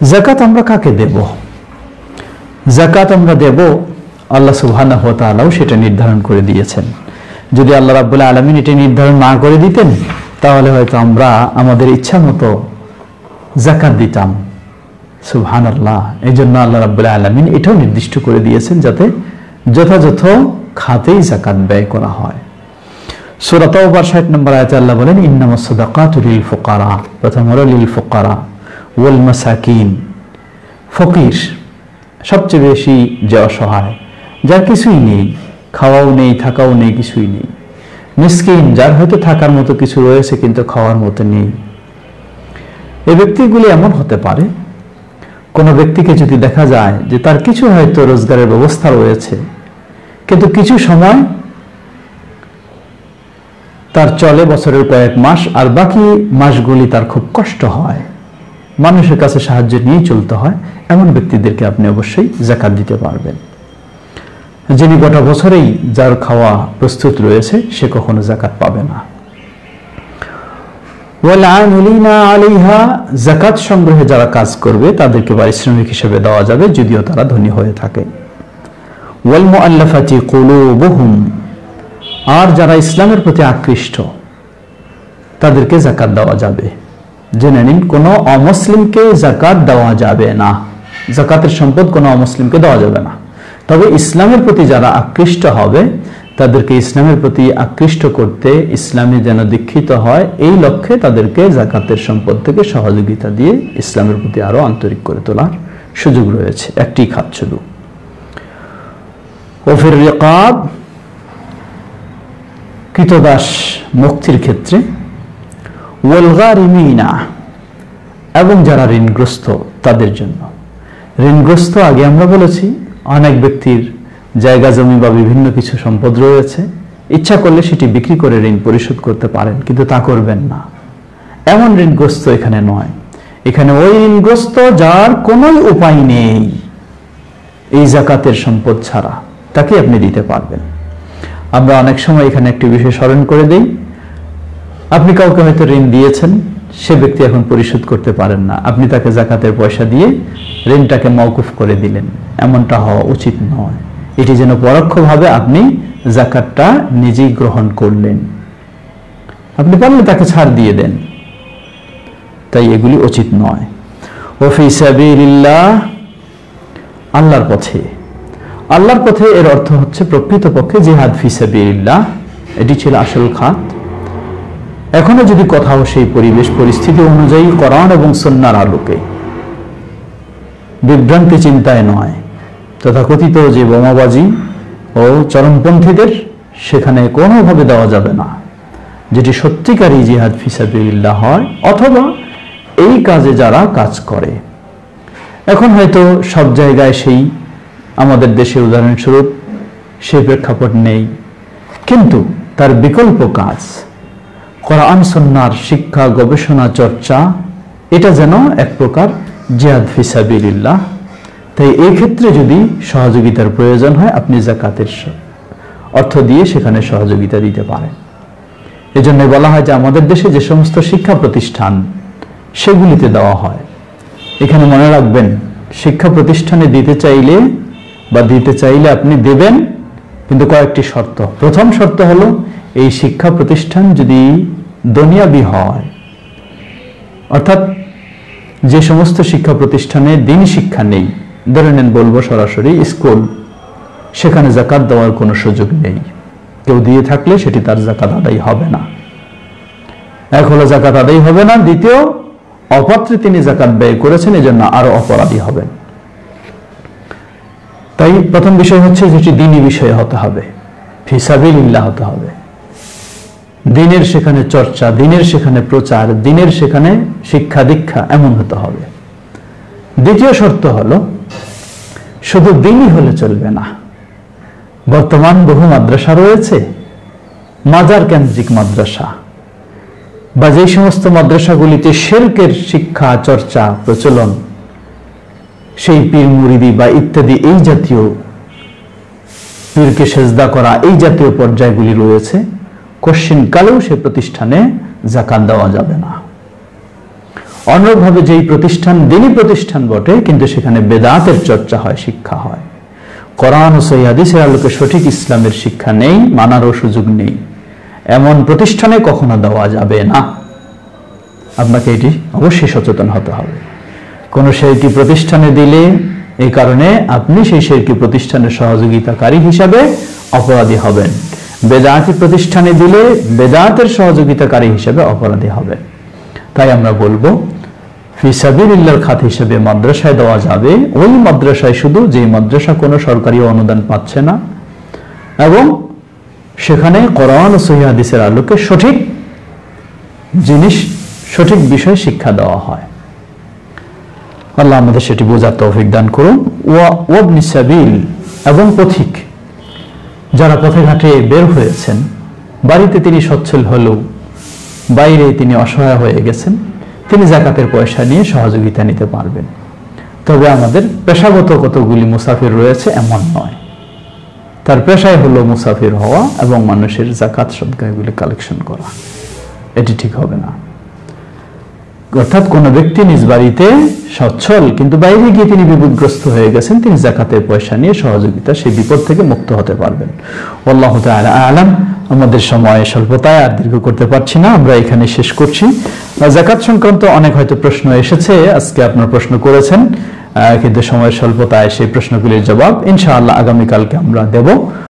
যাকাত আমরা কাকে দেব? যাকাত আমরা দেব, আল্লাহ সুবহানাহু ওয়া তাআলাও সেটা নির্ধারণ করে দিয়েছেন। যদি আল্লাহ রাব্বুল আলামিন এটা নির্ধারণ না করে দিতেন তাহলে হয়তো আমরা আমাদের ইচ্ছা মতো যাকাত দিতাম। সুবহানাল্লাহ। এই জন্য আল্লাহ রাব্বুল আলামিন এটাও নির্দিষ্ট করে দিয়েছেন যাতে যথাযথ খাতেই যাকাত ব্যয় করা হয়। সূরা তাওবার 60 নম্বর আয়াতে আল্লাহ বলেন, ইন্নামাস সাদাকাতু লিল ফুকারা, প্রথম হলো লিল ফুকারা ওয়াল মাসাকিন, ফকির, সবচেয়ে বেশি যে অসহায়, যার কিছুই নেই, খাওয়াও নেই, থাকাও নেই, কিছুই নেই। মিসকিন, যার হয়তো থাকার মতো কিছু রয়েছে কিন্তু খাওয়ার মতো নেই। এই ব্যক্তিগুলি এমন হতে পারে, কোন ব্যক্তিকে যদি দেখা যায় যে তার কিছু হয়তো রোজগারের ব্যবস্থা রয়েছে কিন্তু কিছু সময় তার চলে বছরের কয়েক মাস, আর বাকি মাসগুলি তার খুব কষ্ট হয়, মানুষের কাছে সাহায্য নিয়ে চলতে হয়, এমন ব্যক্তিদেরকে আপনি অবশ্যই যাকাত দিতে পারবেন। যিনি গোটা বছরেই যার খাওয়া প্রস্তুত রয়েছে সে কখনো যাকাত পাবে না। ওয়াল আমিলিনা আলাইহা, যাকাত সংগ্রহে যারা কাজ করবে তাদেরকে পারিশ্রমিক হিসেবে দেওয়া যাবে যদিও তারা ধনী হয়ে থাকে। ওয়াল মুআল্লাফাতি কুলুবুহুম, আর যারা ইসলামের প্রতি আকৃষ্ট তাদেরকে যাকাত দেওয়া যাবে। জেনে নিন, কোনো অমুসলিমকে যাকাত দেওয়া যাবে না, যাকাতের সম্পদ কোনো অমুসলিমকে দেওয়া যাবে না। তবে ইসলামের প্রতি যারা আকৃষ্ট হবে তাদেরকে ইসলামের প্রতি আকৃষ্ট করতে, ইসলামে যেন দীক্ষিত হয় এই লক্ষ্যে তাদেরকে যাকাতের সম্পদ থেকে সহযোগিতা দিয়ে ইসলামের প্রতি আরো আন্তরিক করে তোলার সুযোগ রয়েছে। একটি খাত শুধু। ওফির রিকাব, কৃতদাস মুক্তির ক্ষেত্রে। ওয়াল গারিমিনা, এবং যারা ঋণগ্রস্ত তাদের জন্য। ঋণগ্রস্ত আগে আমরা বলেছি, অনেক ব্যক্তির জায়গা জমি বা বিভিন্ন কিছু সম্পদ রয়েছে, ইচ্ছা করলে সেটি বিক্রি করে ঋণ পরিশোধ করতে পারেন, কিন্তু তা করবেন না। এমন ঋণগ্রস্ত এখানে নয়, এখানে ওই ঋণগ্রস্ত যার কোনো উপায় নেই এই যাকাতের সম্পদ ছাড়া, তাকে আপনি দিতে পারবেন। আমরা অনেক সময় এখানে একটি বিষয় স্মরণ করে দেই, আপনি কাউকে হয়তো ঋণ দিয়েছেন, সে ব্যক্তি এখন পরিশোধ করতে পারেন না, আপনি তাকে যাকাতের পয়সা দিয়ে ঋণটাকে মওকুফ করে দিলেন। এমনটা হওয়া উচিত নয়। এটি যেন পরোক্ষভাবে আপনি যাকাতটা নিজেই গ্রহণ করলেন, আপনি পারলে তাকে ছাড় দিয়ে দেন, তাই এগুলি উচিত নয়। ওয়া ফি সাবিলিল্লাহ, আল্লাহর পথে। আল্লাহর পথে এর অর্থ হচ্ছে প্রকৃতপক্ষে জিহাদ ফি সাবিলিল্লাহ, এটি ছিল আসল খাত। এখনো যদি কোথাও সেই পরিবেশ পরিস্থিতি অনুযায়ী কোরআন এবং সুন্নাহর আলোকে, বিভ্রান্তি চিন্তায় নয়, তথাকথিত যে বোমাবাজি ও চরমপন্থীদের, সেখানে কোনোভাবে দেওয়া যাবে না। যেটি সত্যিকারই জিহাদ ফি সাবিলিল্লাহ হয়, অথবা এই কাজে যারা কাজ করে। এখন হয়তো সব জায়গায় সেই আমাদের দেশে উদাহরণস্বরূপ সেই প্রেক্ষাপট নেই, কিন্তু তার বিকল্প কাজ কোরআন সুন্নাহর শিক্ষা, গবেষণা, চর্চা, এটা যেন এক প্রকার জিহাদ ফি সাবিলিল্লাহ। তাই এই ক্ষেত্রে যদি সহযোগিতার প্রয়োজন হয়, আপনি যাকাতের অর্থ দিয়ে সেখানে সহযোগিতা দিতে পারেন। এজন্য বলা হয় যে আমাদের দেশে যে সমস্ত শিক্ষা প্রতিষ্ঠান সেগুলিতে দেওয়া হয়, এখানে মনে রাখবেন, শিক্ষা প্রতিষ্ঠানে দিতে চাইলে আপনি দেবেন, কিন্তু কয়েকটি শর্ত। প্রথম শর্ত হলো এই শিক্ষা প্রতিষ্ঠান যদি দুনিয়াবি হয়, অর্থাৎ যে সমস্ত শিক্ষা প্রতিষ্ঠানে দ্বীনি শিক্ষা নেই, ধরে নেন বলবো সরাসরি স্কুল, সেখানে যাকাত দেওয়ার কোনো সুযোগ নেই। কেউ দিয়ে থাকলে সেটি তার যাকাত আদায় হবে না। এক হলো যাকাত আদায় হবে না, দ্বিতীয় অপাত্রে তিনি যাকাত ব্যয় করেছেন, এজন্য আরো অপরাধী হবেন। তাই প্রথম বিষয় হচ্ছে যেটি দ্বীনি বিষয় হতে হবে, ফি সাবিলিল্লাহ হতে হবে। দ্বীনের সেখানে চর্চা, দ্বীনের সেখানে প্রচার, দ্বীনের সেখানে শিক্ষা দীক্ষা, এমন হতে হবে। দ্বিতীয় শর্ত হলো শুধু দ্বীনই হলে চলবে না। বর্তমান বহু মাদ্রাসা রয়েছে, মাজার কেন্দ্রিক মাদ্রাসা, বা যে সমস্ত মাদ্রাসাগুলিতে শিরকের শিক্ষা চর্চা প্রচলন, সেই পীর মুরিদি বা ইত্যাদি এই জাতীয় পীরকে সেজদা করা, এই জাতীয় পর্যায়গুলি রয়েছে, কশ্চিন কালেও সে প্রতিষ্ঠানে যাকাত দেওয়া যাবে না। অন্যভাবে যেই প্রতিষ্ঠান দ্বীনি প্রতিষ্ঠান বটে, কিন্তু সেখানে বেদাতের চর্চা হয়, শিক্ষা হয়, কোরআন ও সহিহ হাদিসের আলোকে সঠিক ইসলামের শিক্ষা নেই, মানারও সুযোগ নেই, এমন প্রতিষ্ঠানে কখনো দেওয়া যাবে না। আপনাকে এটি অবশ্যই সচেতন হতে হবে। কোন শিরকি প্রতিষ্ঠানে দিলে এই কারণে আপনি সেই শিরকি প্রতিষ্ঠানের সহযোগিতাকারী হিসাবে অপরাধী হবেন, বেদাতি প্রতিষ্ঠানে দিলে বেদাতের সহযোগিতাকারী হিসেবে অপরাধী হবেন। তাই আমরা বলবো ফি সাবিলিল্লাহর খাত হিসেবে মাদ্রাসায় দেওয়া যাবে, ওই মাদ্রাসায় শুধু যেই মাদ্রাসা কোনো সরকারি অনুদান পাচ্ছে না এবং সেখানে কোরআন ও সহিহ হাদিসের আলোকে সঠিক জিনিস, সঠিক বিষয় শিক্ষা দেওয়া হয়। আল্লাহ আমাদের সেটি বোঝার তৌফিক দান করুন। ওয়াবনি সাবিল, এবং পথিক, যারা পথে ঘাটে বের হয়েছেন, বাড়িতে তিনি সচ্ছল হলেও বাইরে তিনি অসহায় হয়ে গেছেন, তিনি যাকাতের পয়সা নিয়ে সহযোগিতা নিতে পারবেন। তবে আমাদের পেশাগত কতগুলি মুসাফির রয়েছে এমন নয়, তার পেশায় হলো মুসাফির হওয়া এবং মানুষের যাকাত সদকা এগুলি কালেকশন করা, এটি ঠিক হবে না। অর্থাৎ কোন ব্যক্তি নিজ বাড়িতে সচ্ছল কিন্তু বাইরে গিয়ে তিনি বিপদগ্রস্ত হয়ে গেছেন, তিনি যাকাতের পয়সা নিয়ে সহযোগিতা, সেই বিপদ থেকে মুক্ত হতে পারবেন। আল্লাহু তাআলা আ'লাম। আমাদের সময় স্বল্পতায় আর দীর্ঘ করতে পারছি না, আমরা এখানে শেষ করছি। যাকাত সংক্রান্ত অনেক হয়তো প্রশ্ন এসেছে, আজকে আপনার প্রশ্ন করেছেন, কিন্তু সময়ের স্বল্পতায় সেই প্রশ্নগুলির জবাব ইনশাআল্লাহ আগামীকালকে আমরা দেব।